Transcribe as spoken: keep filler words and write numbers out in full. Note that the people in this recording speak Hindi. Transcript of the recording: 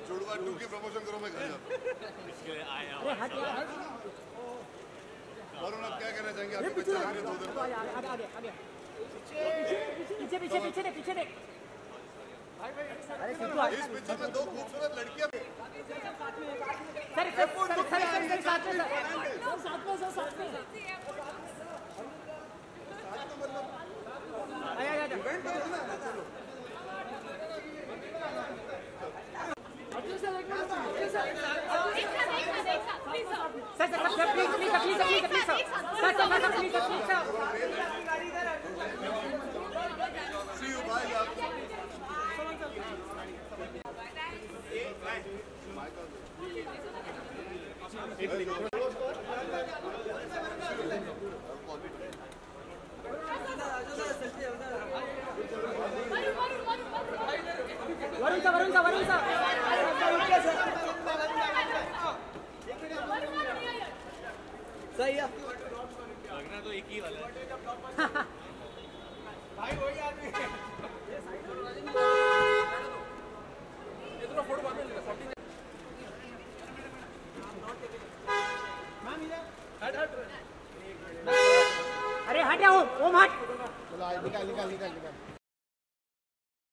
जुड़वा टू की प्रमोशन करो, मैं घर जाता हूँ। वरुण आप क्या कहना चाहेंगे? आपके बच्चे लग रहे दो दिन बाद। पीछे पीछे पीछे दे पीछे दे। इस पिक्चर में दो खूबसूरत लड़कियां। सर सर सर सर साथ में साथ में सर साथ में आया आया इवेंट है ना, चलो sir sir sir please please please please please sir sir sir please please sir see you bye. Varun सा वरुण सा वरुण सा सही है। लगना तो एक ही वाला है। भाई वही आदमी है। ये तो फोटो बाद में लेगा। मैम इधर हट हट। अरे हट जाओ ओम हट। चलो निकाल निकाल निकाल निकाल।